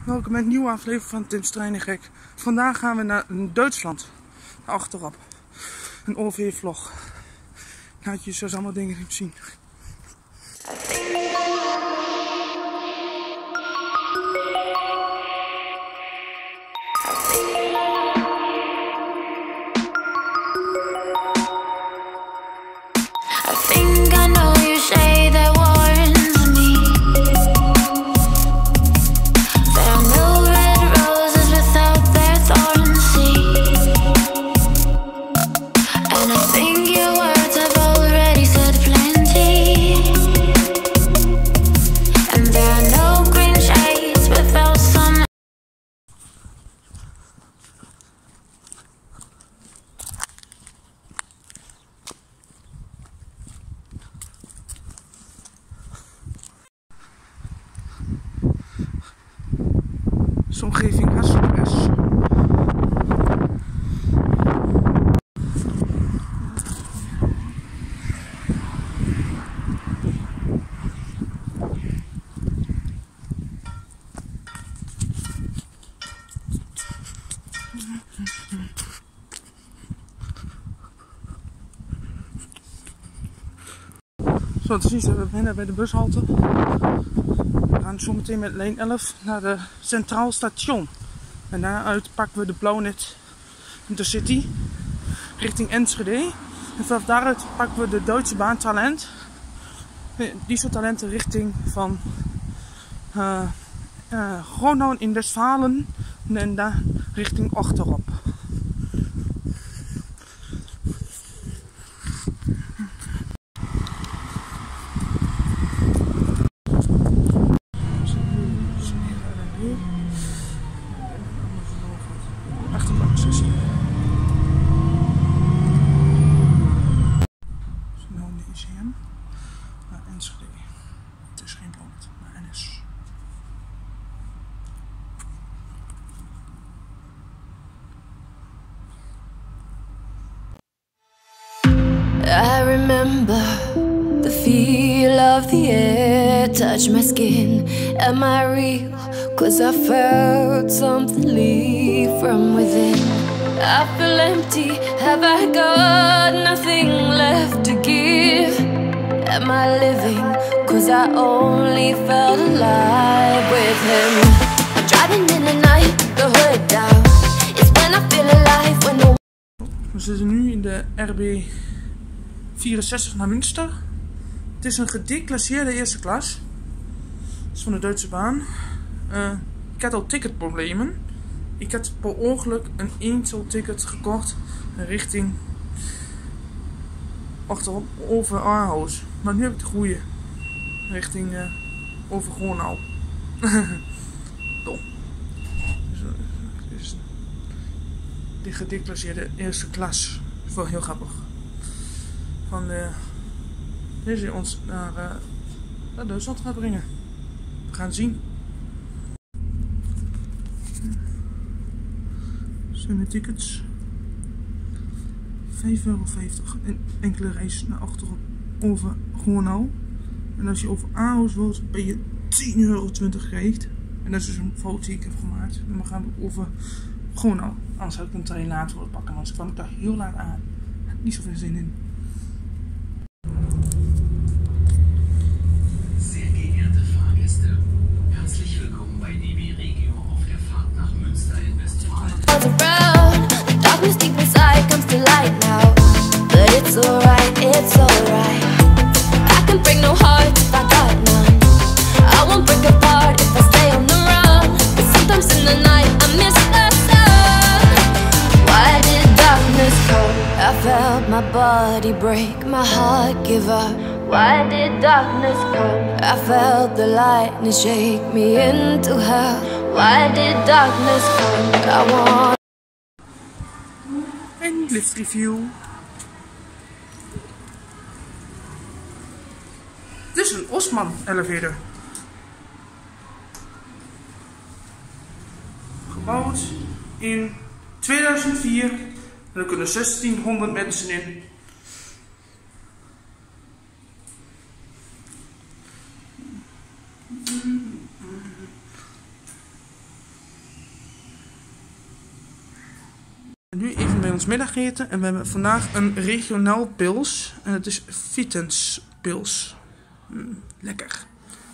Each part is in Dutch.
Welkom bij een nieuwe aflevering van Tim's Treinengek. Vandaag gaan we naar Duitsland. Achterop. Een OV-vlog. Ik laat je zo allemaal dingen zien. De omgeving hartstikke is. Zo te zien zijn we bijna bij de bushalte. We gaan zo meteen met lijn 11 naar de Centraal Station. En daaruit pakken we de Blauwnet Intercity richting Enschede. En vanaf daaruit pakken we de Duitse baan Talent. Die soort talenten richting van Gronau in Westfalen en daar richting Achterop. Enschede. Het is geen land, maar NS. I remember the feel of the air touch my skin. Am I real? 'Cause I felt something leave from within. I feel empty, have I got nothing left to give? Am I living? 'Cause I only felt alive with him. I'm driving in the night, the hood down. It's when I feel alive, when the... We zitten nu in de RB 64 naar Münster. Het is een gedeclasseerde eerste klas. Dat is van de Duitse baan. Ik had al ticketproblemen. Ik had per ongeluk een eenzelticket gekocht richting Achterop over Aarhus. Maar nu heb ik de goede richting over Gronau. Dom. Dus de gedeclasseerde eerste klas. Dat is wel heel grappig. Van deze ons naar Duitsland gaat brengen. We gaan zien. Zijn de tickets. €5,50 en enkele reis naar Achterop over Gronau. En als je over Aarhus wilt, ben je €10,20 krijgt. En dat is dus een foto die ik heb gemaakt. En dan gaan we over Gronau. Anders had ik een trein later willen pakken, want ik kwam daar heel laat aan. Ik had niet zoveel zin in. Sehr geehrte Fahrgäste, herzlich willkommen bei DB Regio auf der Fahrt nach Münster in Westfalen. Darkness deep inside comes to light now, but it's alright, it's alright. I can break no heart if I got none. I won't break apart if I stay on the run. But sometimes in the night I miss the sun. Why did darkness come? I felt my body break, my heart give up. Why did darkness come? I felt the lightning shake me into hell. Why did darkness come? I want En lift review. Dit is een Osman elevator. Gebouwd in 2004. En er kunnen 1600 mensen in. Nu even bij ons middageten en we hebben vandaag een regionaal pils en het is Vitens pils. Lekker.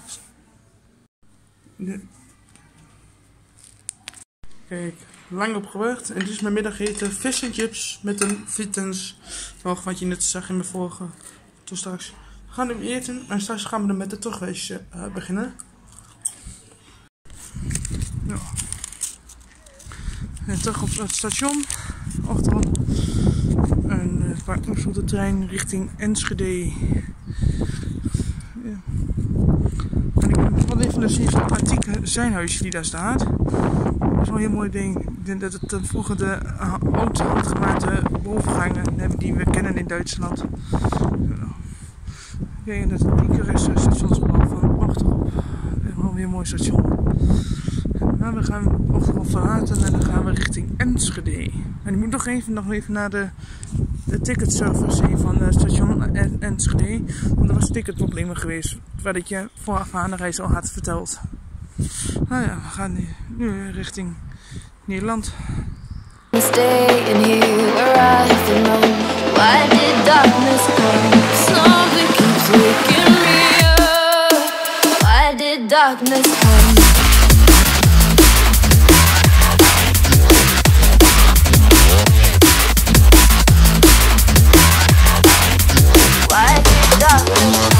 Kijk, lang op gewacht en dit is mijn middageten. Vis en chips met een Vitens. Wat je net zag in mijn vorige. Tot straks. We gaan nu eten en straks gaan we er met de terugreis beginnen. Ja. En terug op het station. Achterom. En straks op de trein richting Enschede. Ja. En ik wil even zien van het antieke zijnhuisje die daar staat. Dat is wel een heel mooi ding. Ik denk dat het vroeger de oude handgemaakte bovengangen die we kennen in Duitsland. Ik denk dat het Bukarest stationsgebouw van achterop. Wel weer een mooi station. Nou, we gaan achterop verlaten en dan gaan we richting Enschede. En ik moet nog even naar de ticketservice van het station Enschede. Want er was ticketproblemen geweest. Wat ik je vooraf aan de reis al had verteld. Nou ja, we gaan nu richting Nederland. Staying here where I belong. Why did darkness come? Something keeps waking me up. Why did darkness come? Why did darkness come?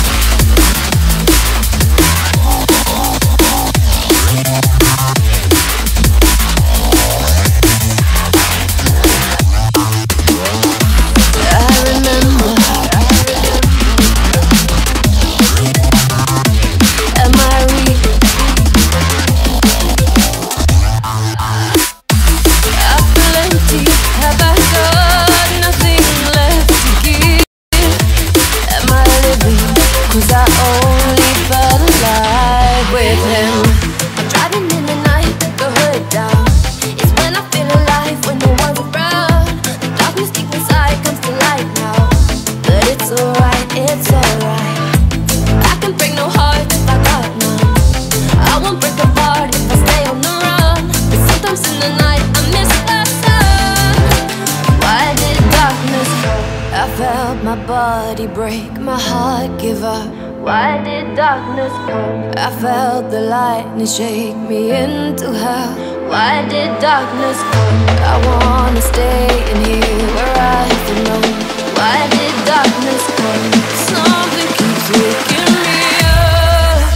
My body break, my heart give up. Why did darkness come? I felt the lightning shake me into hell. Why did darkness come? I wanna stay in here where I belong. Why did darkness come? Something keeps waking me up.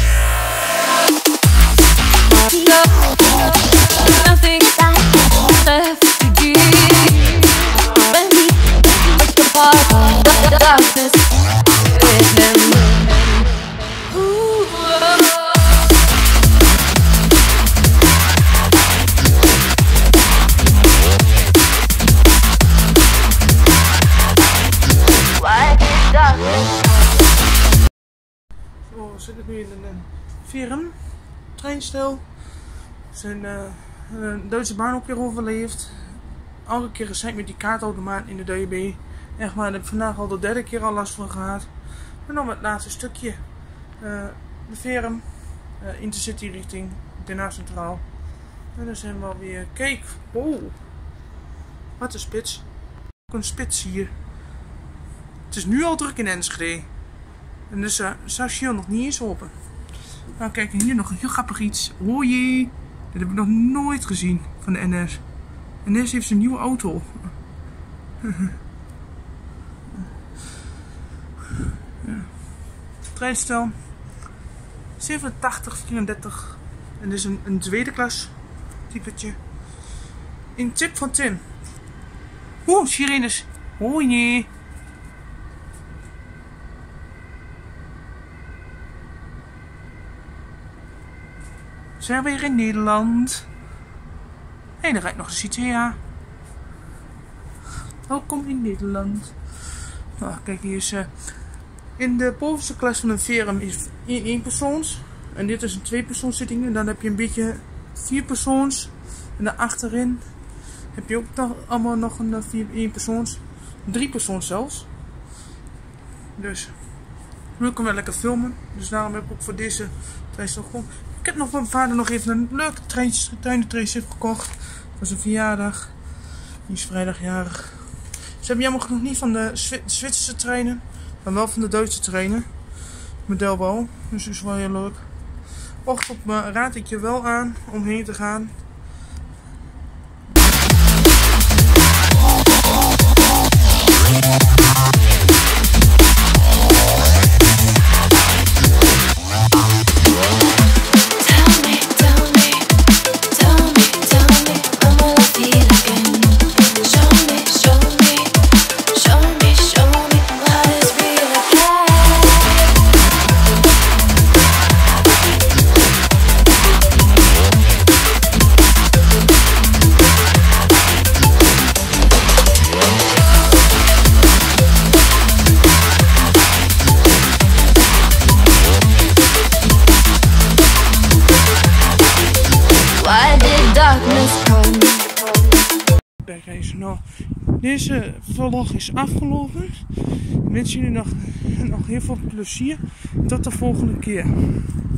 Nothing left to give. Darkness with them. Why did darkness come? Zo, we zitten nu in een Verum treinstel. We zijn een Duitse baan ook weer overleefd. Elke keer gezeik met die kaartautomaat in de DB. Echt maar, daar heb ik vandaag al de 3e keer al last van gehad. En dan het laatste stukje. De Verum. Intercity richting Den Haag Centraal. En dan zijn we alweer. Kijk! Oh! Wat een spits. Ook een spits hier. Het is nu al druk in Enschede. En dus station nog niet eens open. Nou kijk, hier nog een heel grappig iets. Oh jee! Dat heb ik nog nooit gezien van de NS. NS heeft een nieuwe auto. Ja. Treinstel 8734 en dit is een tweede klas typetje in tip van Tim. Oeh, sirenes. Oh nee. Zijn we weer in Nederland? En er rijdt nog een Citea. Welkom in Nederland. Nou, kijk, hier is in de bovenste klas van een Verum is 1 persoons. En dit is een 2-persoonszitting. En dan heb je een beetje 4 persoons. En daarachterin heb je ook nog allemaal nog een 1 persoons. 3 persoons zelfs. Dus nu kan ik wel lekker filmen. Dus daarom heb ik ook voor deze treinstel gekomen. Ik heb nog van mijn vader nog even een leuke treinentrace gekocht. Voor zijn verjaardag. Die is vrijdag jarig. Ze hebben jammer genoeg niet van de Zwitserse treinen, maar wel van de Duitse treinen. Modelbouw. Dus dat is wel heel leuk. Ochtend raad ik je wel aan om heen te gaan. Nou, deze vlog is afgelopen. Ik wens jullie nog heel veel plezier. Tot de volgende keer.